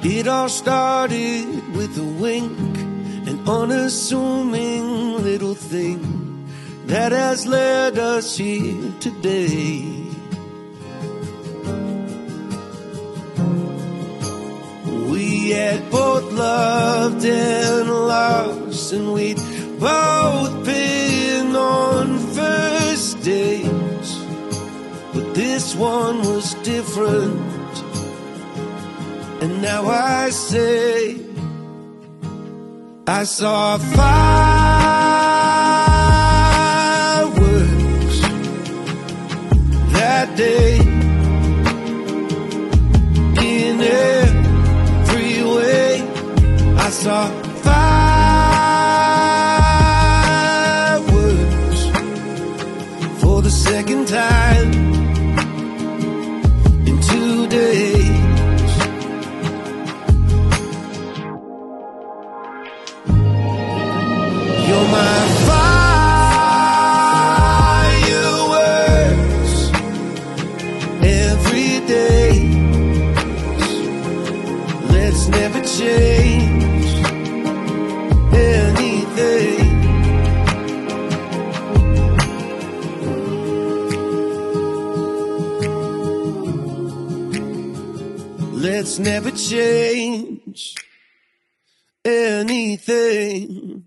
It all started with a wink, an unassuming little thing that has led us here today. We had both loved and lost, and we'd both been on first dates, but this one was different. And now I say, I saw fireworks that day in every way. I saw fireworks for the second time in 2 days. You're my fireworks every day. Let's never change anything. Let's never change anything.